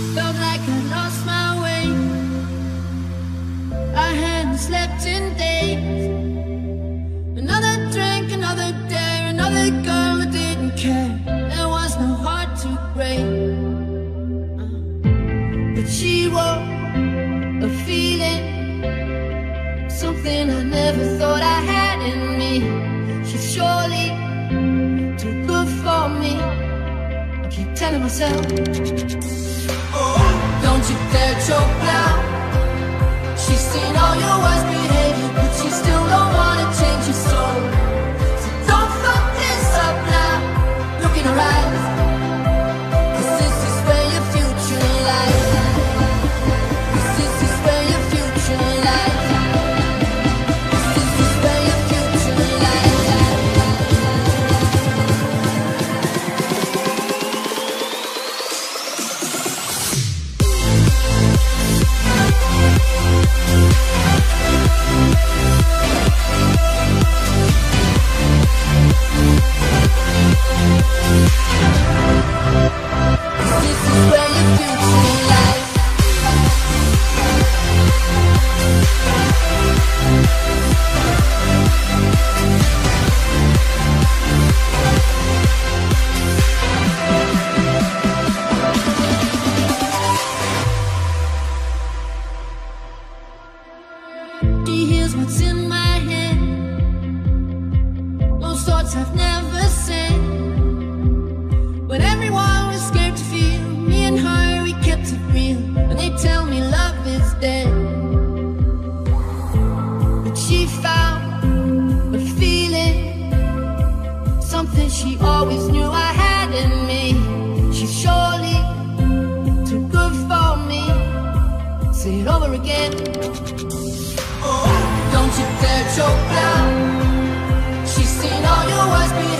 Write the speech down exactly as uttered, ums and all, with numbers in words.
Felt like I lost my way. I hadn't slept in days. Another drink, another day, another girl who didn't care. There was no heart to break. But she wrote a feeling, something I never thought I had in me. She's surely too good for me. I keep telling myself, don't you dare choke now. She's seen all your worst behavior, but she still don't wanna change your soul. So don't fuck this up now. Look in her eyes, 'cause this is where your future lies. 'Cause this is where your future lies. 'Cause this is where your future lies. He hears what's in my head, those thoughts I've never said. When everyone was scared to feel, me and her, we kept it real. And they tell me love is dead, but she found a feeling, something she always knew I had in me. She's surely too good for me. Say it over again. Don't you dare choke now. She's seen all your worst behavior.